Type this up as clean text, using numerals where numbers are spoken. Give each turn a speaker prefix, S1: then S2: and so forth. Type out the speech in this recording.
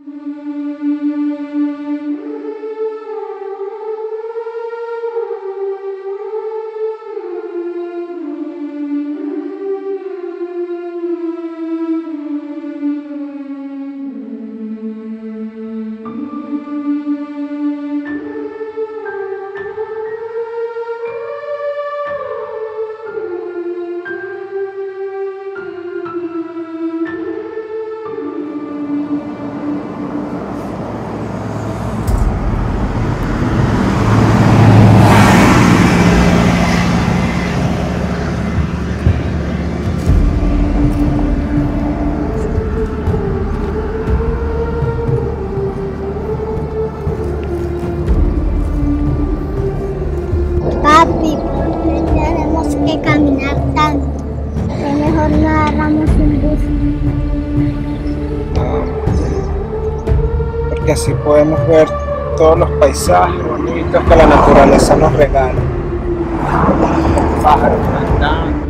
S1: Papi, ¿por qué tenemos que caminar tanto? Es mejor no agarramos un bus.
S2: Porque así podemos ver todos los paisajes bonitos que la naturaleza nos regala. Los pájaros cantando.